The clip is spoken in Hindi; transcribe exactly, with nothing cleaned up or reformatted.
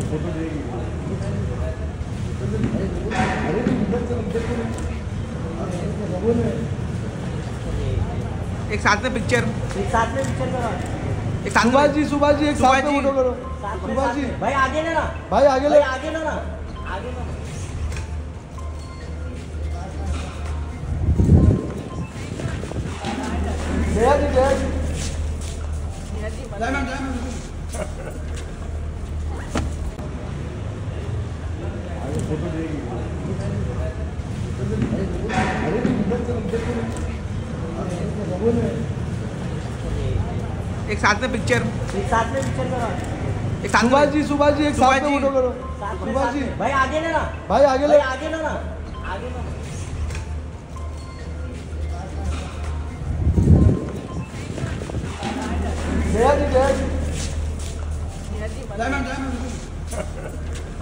एक साथ में पिक्चर एक साथ में पिक्चर करो। एक साथ सुभाष जी सुभाष जी एक साथ में फोटो करो। सुभाष जी भाई आगे लेना, भाई आगे ले, आगे लेना, आगे लेना। जया जी जया जी फोटो देगी। एक साथ में पिक्चर एक साथ में पिक्चर करो। एक साथ सुभाष जी सुभाष जी एक साथ में फोटो करो। सुभाष जी भाई आगे लेना, भाई आगे ले, आगे लेना, आगे लेना। जया जी जया जी